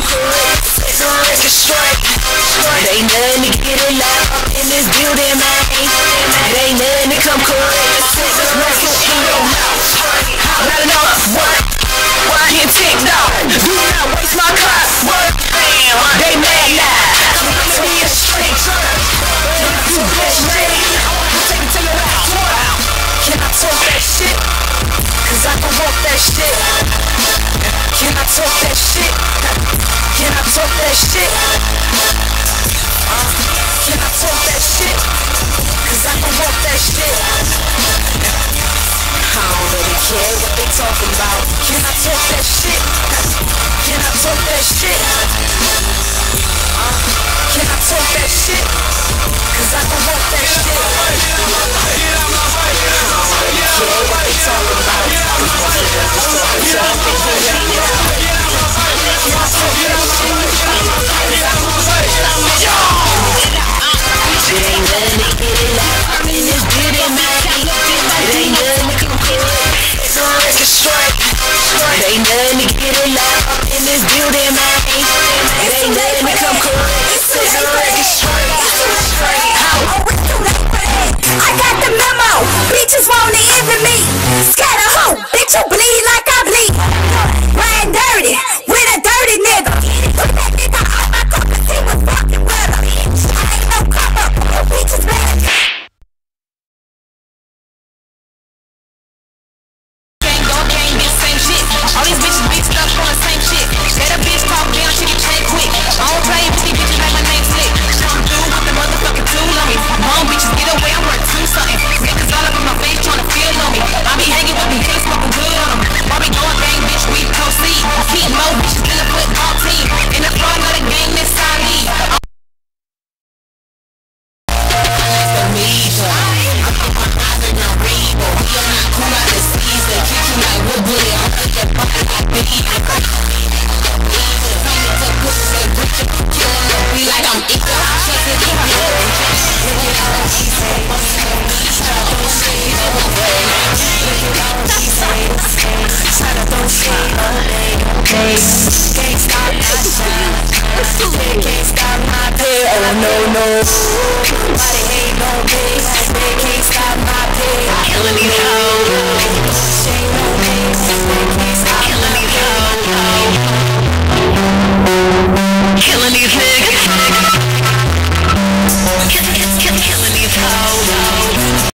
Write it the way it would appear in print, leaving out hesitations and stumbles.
correct. Set the record straight. It ain't nothing to get it loud in this building, man. It ain't nothing to come correct. Set the record in your mouth. Not enough work. Get ticked off. Do not waste my car. Work. They mad now. Come to me a straight. You bitch, man. I'll take it to your house. Can I talk that shit? Cause I can walk that shit. Can I talk that shit? Can I talk that shit? Can I talk that shit? Cause I can walk that shit. I don't really care what they talking about. Can I talk that shit? Can I talk that shit? Can I talk that shit? Cause I can walk that shit. I don't really care what they talking about. Can I talk that shit? It ain't nothing to get it out. In this building, man. It ain't nothing to come correct. It's a record straight. It ain't nothing to get it loud. In this building, man. It ain't nothing to come correct. It's a record straight. I got the memo. Bitches wanna envy me. Scatter hoe. Bitch, you bleed like I bleed. Riding dirty with a dirty nigga. Put that nigga on my cup and see what's fucking with her. I ain't no cop up. No bitches bad. All these bitches mixed up on the same shit. Let a bitch talk down, she get paid quick. I don't play with these bitches like my name slick. Come through with the motherfucking tool on me. Wrong bitches get away, I'm worth two something. Niggas all up in my face trying to feel on me. I be hanging with them killers smoking good on them. While we going gang, bitch, we proceed. Keep more bitches in the football team. In the front of the game, this I lead. Oh no, no. Nobody ain't no bitch. They can't stop my pay. Killing these